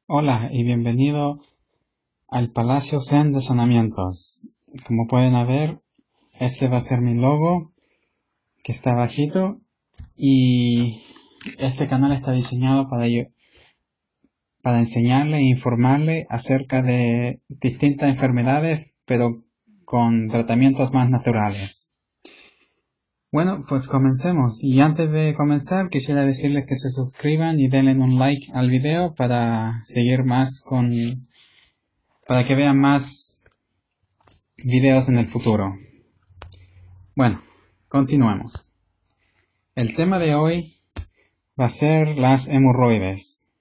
Hola y bienvenido al Palacio Zen de Sanamientos. Como pueden ver, este va a ser mi logo, que está bajito, y este canal está diseñado para enseñarle e informarle acerca de distintas enfermedades, pero con tratamientos más naturales. Bueno, pues comencemos. Y antes de comenzar, quisiera decirles que se suscriban y denle un like al video para seguir para que vean más videos en el futuro. Bueno, continuemos. El tema de hoy va a ser las hemorroides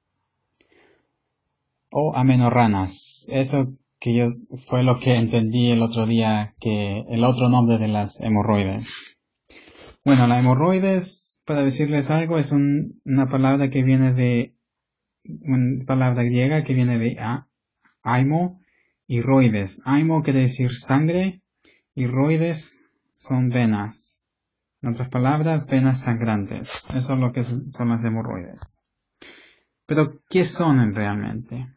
o amenorranas. Eso fue lo que entendí el otro día, que el otro nombre de las hemorroides. Bueno, las hemorroides, para decirles algo, es una palabra que viene de una palabra griega que viene de aimo y roides. Aimo quiere decir sangre y roides son venas. En otras palabras, venas sangrantes. Eso es lo que son las hemorroides. Pero, ¿qué son realmente?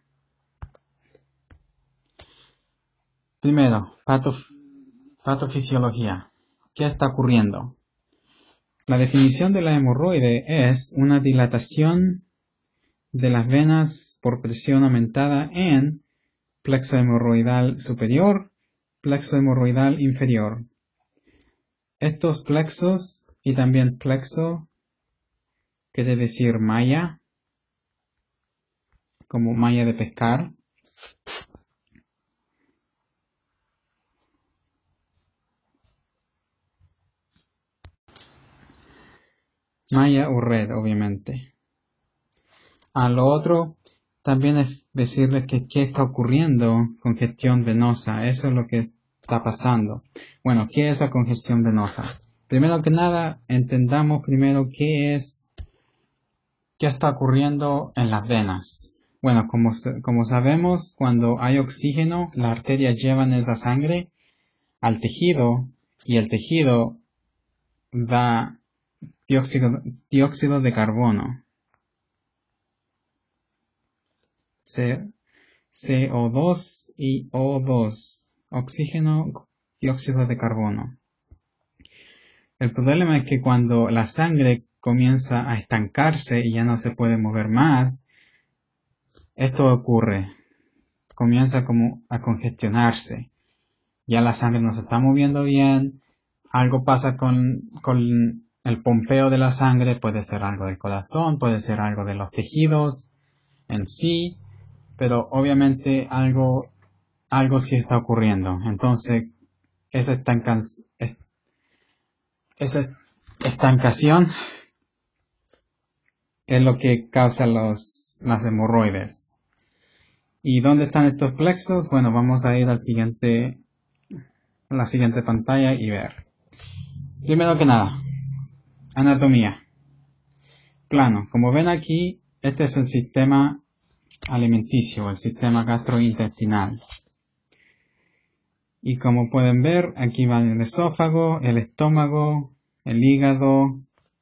Primero, patofisiología. ¿Qué está ocurriendo? La definición de la hemorroide es una dilatación de las venas por presión aumentada en plexo hemorroidal superior, plexo hemorroidal inferior. Estos plexos y también plexo quiere decir malla, como malla de pescar. Malla o red, obviamente. A lo otro, también es decirles que qué está ocurriendo con congestión venosa. Eso es lo que está pasando. Bueno, ¿qué es la congestión venosa? Primero que nada, entendamos primero qué está ocurriendo en las venas. Bueno, como sabemos, cuando hay oxígeno, las arterias llevan esa sangre al tejido y el tejido da dióxido de carbono. CO2 y O2. Oxígeno, dióxido de carbono. El problema es que cuando la sangre comienza a estancarse y ya no se puede mover más, esto ocurre. Comienza como a congestionarse. Ya la sangre no se está moviendo bien. Algo pasa con el pompeo de la sangre. Puede ser algo del corazón, puede ser algo de los tejidos en sí. Pero obviamente algo sí está ocurriendo. Entonces, esa estancación es lo que causa las hemorroides. ¿Y dónde están estos plexos? Bueno, vamos a ir a la siguiente pantalla y ver. Primero que nada, anatomía. Plano. Como ven aquí, este es el sistema alimenticio, el sistema gastrointestinal. Y como pueden ver, aquí va el esófago, el estómago, el hígado,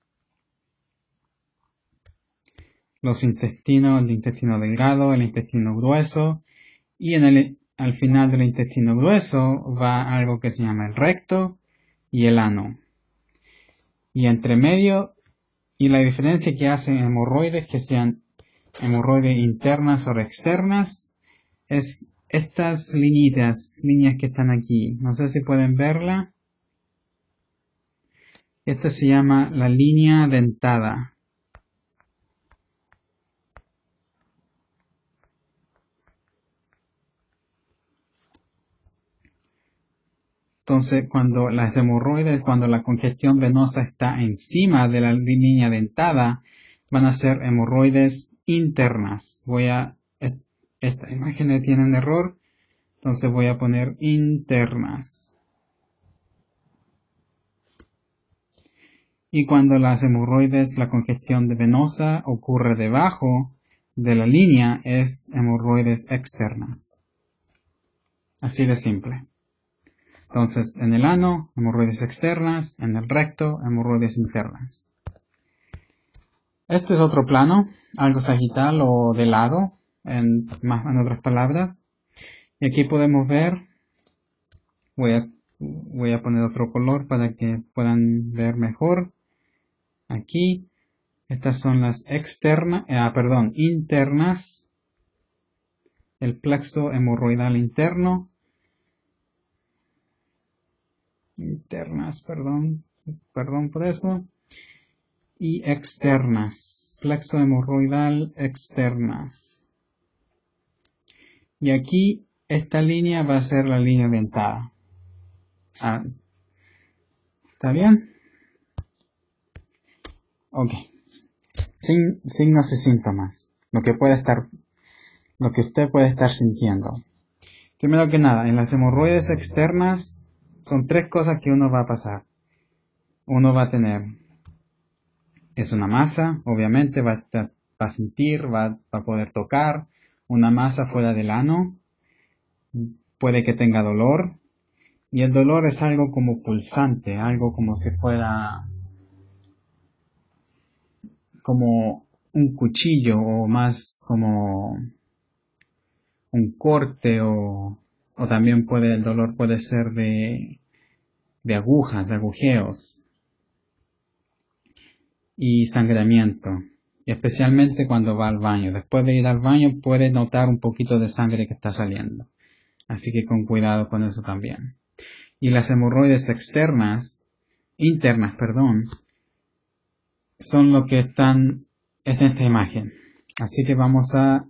los intestinos, el intestino delgado, el intestino grueso, y al final del intestino grueso va algo que se llama el recto y el ano. Y entre medio, y la diferencia que hacen hemorroides, que sean hemorroides internas o externas, es estas líneas que están aquí. No sé si pueden verla. Esta se llama la línea dentada. Entonces, cuando las hemorroides, cuando la congestión venosa está encima de la línea dentada, van a ser hemorroides internas. Esta imagen tiene un error, entonces voy a poner internas. Y cuando las hemorroides, la congestión venosa ocurre debajo de la línea, es hemorroides externas. Así de simple. Entonces, en el ano, hemorroides externas, en el recto, hemorroides internas. Este es otro plano, algo sagital o de lado. en otras palabras. Y aquí podemos ver, voy a poner otro color para que puedan ver mejor. Aquí, estas son las internas. El plexo hemorroidal interno. Internas, perdón por eso. Y externas, plexo hemorroidal externas. Y aquí esta línea va a ser la línea dentada. ¿Está bien? Ok. Signos y síntomas. Lo que usted puede estar sintiendo. Primero que nada, en las hemorroides externas son 3 cosas que uno va a pasar. Uno va a tener, es una masa, obviamente va a sentir, va a poder tocar una masa fuera del ano. Puede que tenga dolor. Y el dolor es algo como pulsante, algo como si fuera como un cuchillo o más como un corte o también el dolor puede ser de agujas, de agujeos y sangramiento. Y especialmente cuando va al baño. Después de ir al baño puede notar un poquito de sangre que está saliendo. Así que con cuidado con eso también. Y las hemorroides internas, son lo que están en esta imagen. Así que vamos a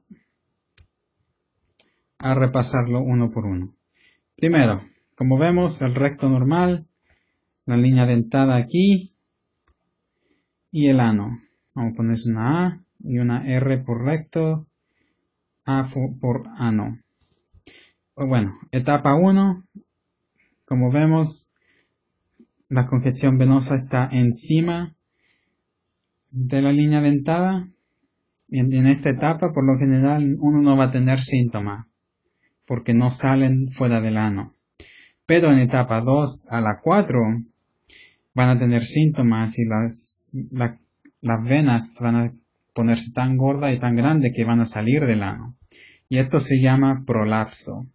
repasarlo uno por uno. Primero, como vemos, el recto normal, la línea dentada aquí y el ano. Vamos a poner una A y una R por recto, A por ano. Bueno, etapa 1, como vemos, la congestión venosa está encima de la línea dentada. Y en esta etapa, por lo general, uno no va a tener síntomas, porque no salen fuera del ano. Pero en etapa 2 a la 4 van a tener síntomas y las venas van a ponerse tan gordas y tan grandes que van a salir del ano. Y esto se llama prolapso.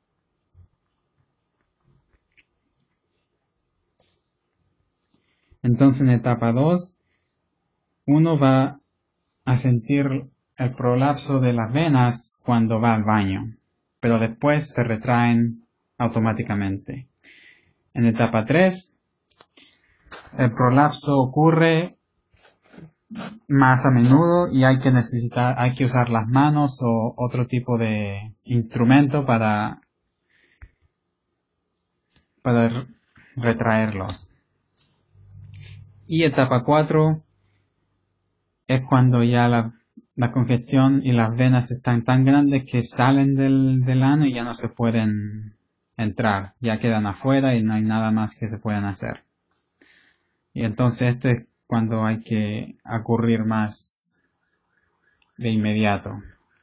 Entonces en etapa 2 uno va a sentir el prolapso de las venas cuando va al baño, pero después se retraen automáticamente. En etapa 3, el prolapso ocurre más a menudo y hay que usar las manos o otro tipo de instrumento para retraerlos. Y etapa 4 es cuando ya la congestión y las venas están tan grandes que salen del ano y ya no se pueden entrar, ya quedan afuera y no hay nada más que se puedan hacer. Y entonces este es cuando hay que ocurrir más de inmediato.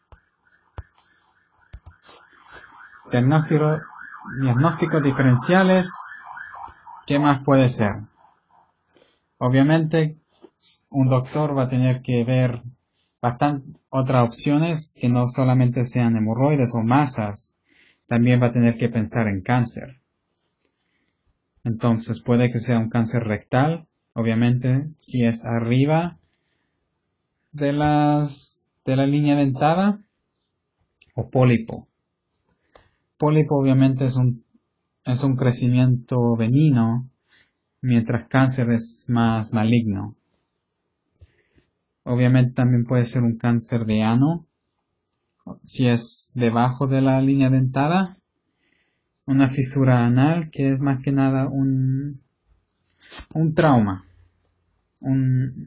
Diagnósticos diferenciales, ¿qué más puede ser? Obviamente un doctor va a tener que ver otras opciones que no solamente sean hemorroides o masas, también va a tener que pensar en cáncer. Entonces puede que sea un cáncer rectal, obviamente si es arriba de la línea dentada, o pólipo. Pólipo obviamente es un crecimiento benigno, mientras cáncer es más maligno. Obviamente también puede ser un cáncer de ano, si es debajo de la línea dentada. Una fisura anal, que es más que nada un trauma. Un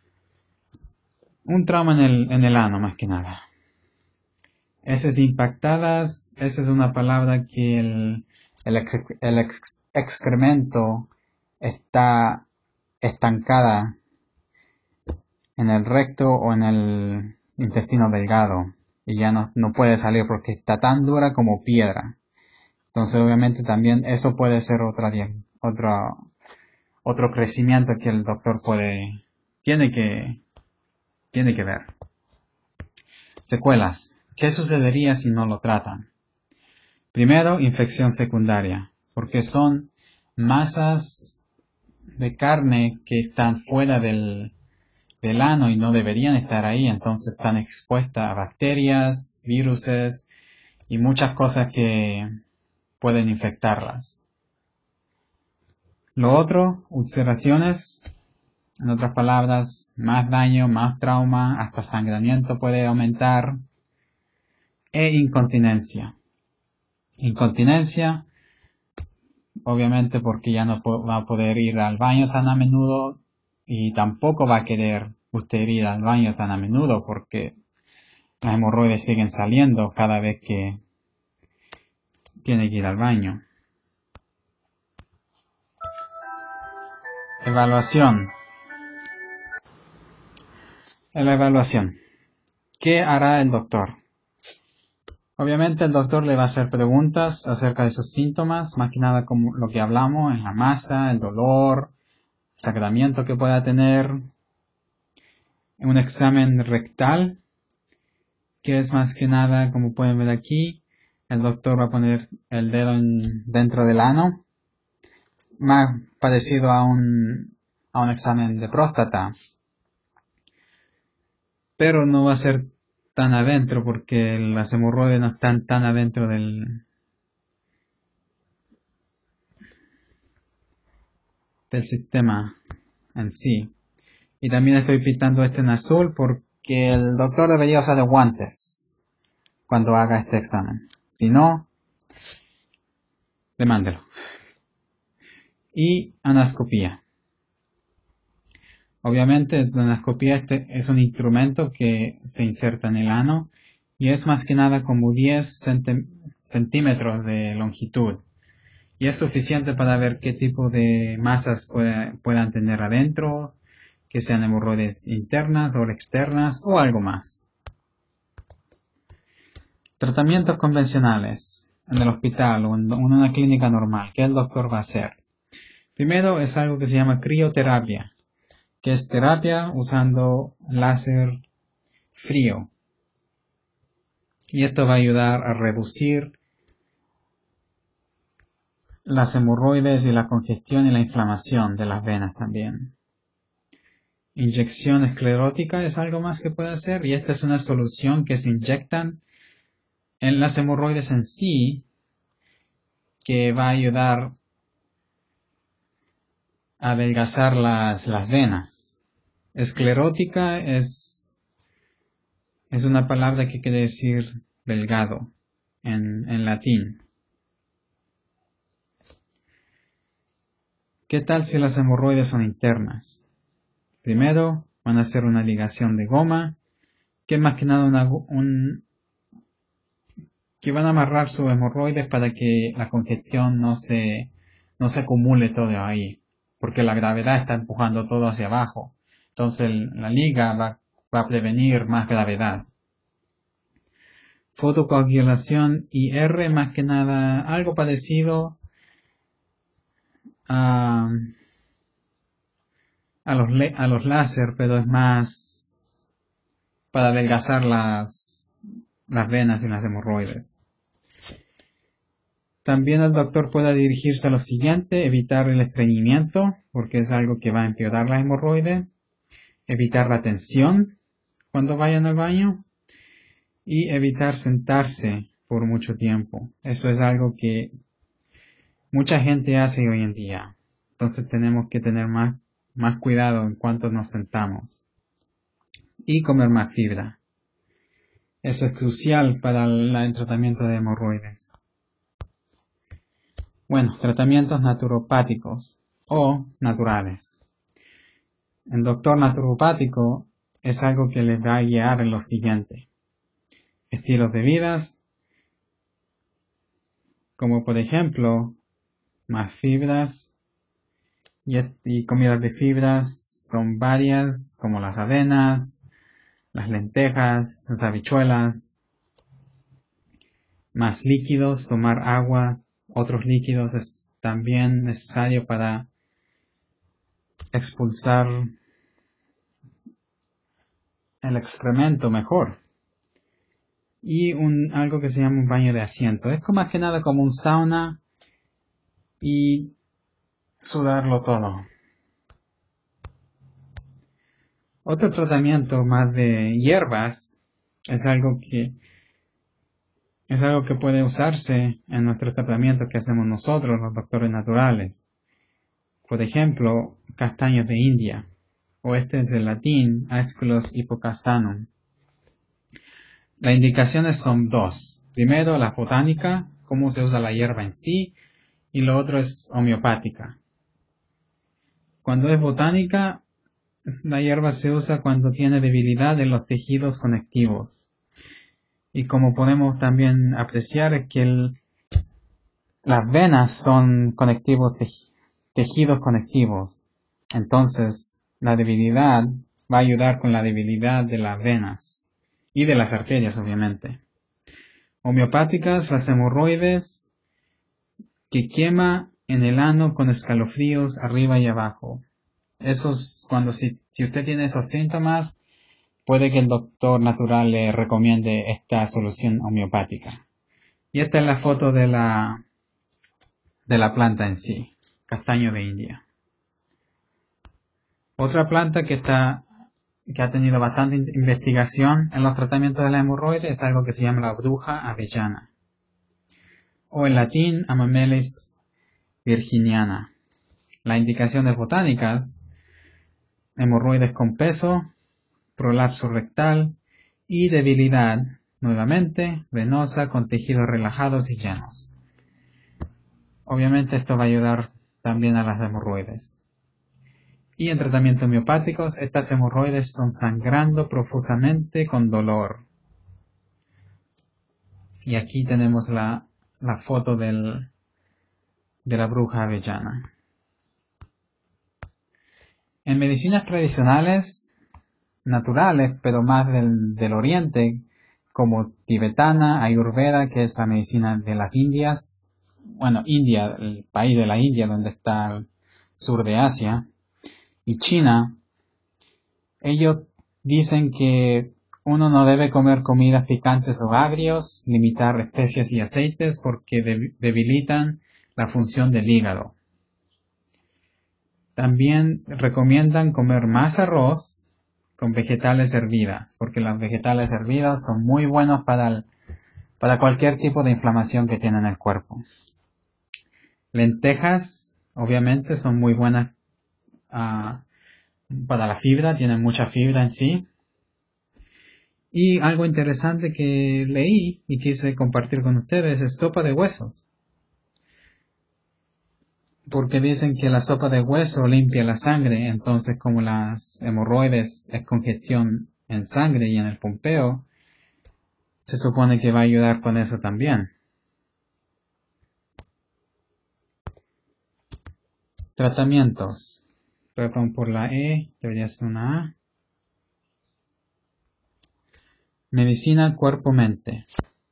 trauma en el ano, más que nada. Heces impactadas, esa es una palabra que el excremento está estancada en el recto o en el intestino delgado y ya no puede salir porque está tan dura como piedra. Entonces obviamente también eso puede ser otro crecimiento que el doctor tiene que ver. Secuelas. ¿Qué sucedería si no lo tratan? Primero, infección secundaria, porque son masas de carne que están fuera del ano y no deberían estar ahí, entonces están expuestas a bacterias, viruses y muchas cosas que pueden infectarlas. Lo otro, ulceraciones, en otras palabras, más daño, más trauma, hasta sangramiento puede aumentar. E incontinencia. Incontinencia, obviamente porque ya no va a poder ir al baño tan a menudo y tampoco va a querer usted ir al baño tan a menudo porque las hemorroides siguen saliendo cada vez que tiene que ir al baño. Evaluación. En la evaluación. ¿Qué hará el doctor? Obviamente el doctor le va a hacer preguntas acerca de sus síntomas, más que nada como lo que hablamos, en la masa, el dolor, el sangramiento que pueda tener, un examen rectal, que es más que nada, como pueden ver aquí, el doctor va a poner el dedo dentro del ano, más parecido a un examen de próstata, pero no va a ser tan adentro porque las hemorroides no están tan adentro del sistema en sí. Y también estoy pintando este en azul porque el doctor debería usar guantes cuando haga este examen. Si no, demándelo. Y anascopía. Obviamente la anascopía es un instrumento que se inserta en el ano y es más que nada como 10 centímetros de longitud. Y es suficiente para ver qué tipo de masas puedan tener adentro, que sean hemorroides internas o externas o algo más. Tratamientos convencionales en el hospital o en una clínica normal. ¿Qué el doctor va a hacer? Primero es algo que se llama crioterapia, que es terapia usando láser frío. Y esto va a ayudar a reducir las hemorroides y la congestión y la inflamación de las venas también. Inyección esclerótica es algo más que puede hacer y esta es una solución que se inyectan en las hemorroides en sí, que va a ayudar a adelgazar las venas. Esclerótica es una palabra que quiere decir delgado en latín. ¿Qué tal si las hemorroides son internas? Primero van a hacer una ligación de goma, que es más que nada que van a amarrar sus hemorroides para que la congestión no se acumule todo ahí, porque la gravedad está empujando todo hacia abajo. Entonces la liga va a prevenir más gravedad. Fotocoagulación IR, más que nada algo parecido a los láser, pero es más para adelgazar las venas y las hemorroides. También el doctor puede dirigirse a lo siguiente: evitar el estreñimiento, porque es algo que va a empeorar la hemorroide, evitar la tensión cuando vayan al baño y evitar sentarse por mucho tiempo. Eso es algo que mucha gente hace hoy en día. Entonces tenemos que tener más cuidado en cuanto nos sentamos. Y comer más fibra. Eso es crucial para el tratamiento de hemorroides. Bueno, tratamientos naturopáticos o naturales. El doctor naturopático es algo que les va a guiar en lo siguiente: estilos de vidas, como por ejemplo, más fibras, y comidas de fibras son varias, como las avenas, las lentejas, las habichuelas. Más líquidos, tomar agua, otros líquidos es también necesario para expulsar el excremento mejor. y algo que se llama un baño de asiento. Es más que nada como un sauna y sudarlo todo. Otro tratamiento más de hierbas es algo que puede usarse en nuestros tratamientos que hacemos nosotros, los doctores naturales. Por ejemplo, castaños de India, o este es del latín, Aesculus hippocastanum. Las indicaciones son dos. Primero, la botánica, cómo se usa la hierba en sí, y lo otro es homeopática. Cuando es botánica, la hierba se usa cuando tiene debilidad en los tejidos conectivos. Y como podemos también apreciar es que las venas son conectivos, tejidos conectivos. Entonces, la debilidad va a ayudar con la debilidad de las venas y de las arterias, obviamente. Homeopáticas, las hemorroides, que quema en el ano con escalofríos arriba y abajo. Esos, si usted tiene esos síntomas, puede que el doctor natural le recomiende esta solución homeopática. Y esta es la foto de la planta en sí, castaño de India. Otra planta que ha tenido bastante investigación en los tratamientos de la hemorroides es algo que se llama la bruja avellana, o en latín Amamelis virginiana. Las indicaciones botánicas: hemorroides con peso, prolapso rectal y debilidad, nuevamente, venosa con tejidos relajados y llanos. Obviamente esto va a ayudar también a las hemorroides. Y en tratamientos homeopáticos, estas hemorroides son sangrando profusamente con dolor. Y aquí tenemos la foto de la bruja avellana. En medicinas tradicionales, naturales, pero más del oriente, como tibetana, ayurveda, que es la medicina de las Indias, India, el país de la India, donde está el sur de Asia, y China, ellos dicen que uno no debe comer comidas picantes o agrios, limitar especias y aceites porque debilitan la función del hígado. También recomiendan comer más arroz con vegetales hervidas, porque las vegetales hervidas son muy buenos para cualquier tipo de inflamación que tiene en el cuerpo. Lentejas, obviamente, son muy buenas para la fibra, tienen mucha fibra en sí. Y algo interesante que leí y quise compartir con ustedes es sopa de huesos. Porque dicen que la sopa de hueso limpia la sangre, entonces como las hemorroides es congestión en sangre y en el pompeo, se supone que va a ayudar con eso también. Tratamientos. Perdón por la E, debería ser una A. Medicina cuerpo-mente.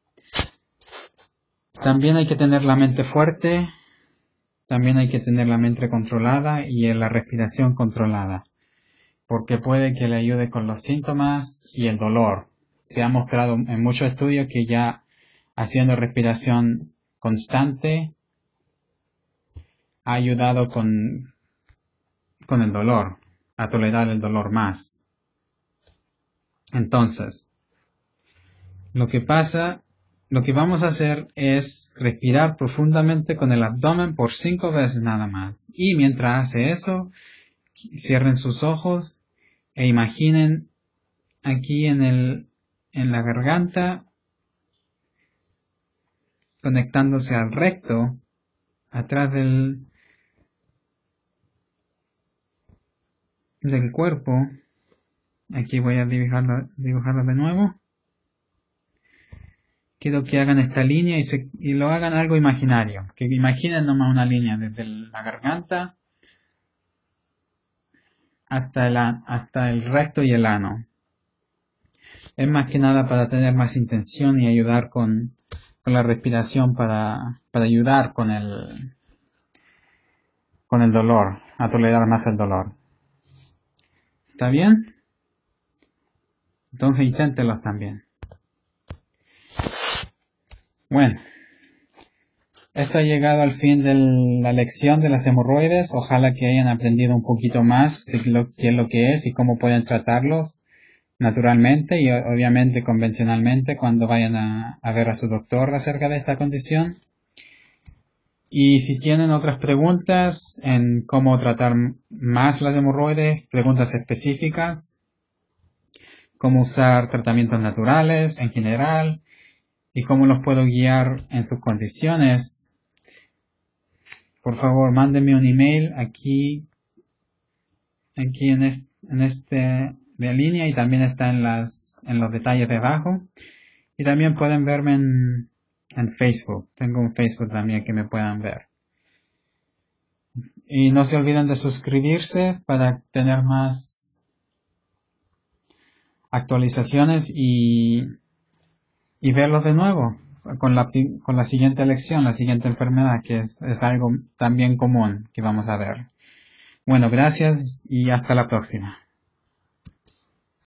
También hay que tener la mente fuerte, también hay que tener la mente controlada y la respiración controlada, porque puede que le ayude con los síntomas y el dolor. Se ha mostrado en muchos estudios que ya haciendo respiración constante ha ayudado con el dolor, a tolerar el dolor más. Entonces, lo que vamos a hacer es respirar profundamente con el abdomen por 5 veces nada más. Y mientras hace eso, cierren sus ojos e imaginen aquí en la garganta, conectándose al recto, atrás del cuerpo. Aquí voy a dibujarlo de nuevo. Quiero que hagan esta línea y lo hagan algo imaginario. Que imaginen nomás una línea desde la garganta hasta el recto y el ano. Es más que nada para tener más intención y ayudar con la respiración para ayudar con el dolor, a tolerar más el dolor. ¿Está bien? Entonces inténtenlo también. Bueno, esto ha llegado al fin de la lección de las hemorroides. Ojalá que hayan aprendido un poquito más de qué es lo que es y cómo pueden tratarlos naturalmente y obviamente convencionalmente cuando vayan a ver a su doctor acerca de esta condición. Y si tienen otras preguntas en cómo tratar más las hemorroides, preguntas específicas, cómo usar tratamientos naturales en general y cómo los puedo guiar en sus condiciones, por favor mándenme un email aquí en este de línea y también está en los detalles de abajo. Y también pueden verme en Facebook. Tengo un Facebook también que me puedan ver. Y no se olviden de suscribirse para tener más actualizaciones y verlos de nuevo con la siguiente lección, la siguiente enfermedad, que es algo también común que vamos a ver. Bueno, gracias y hasta la próxima.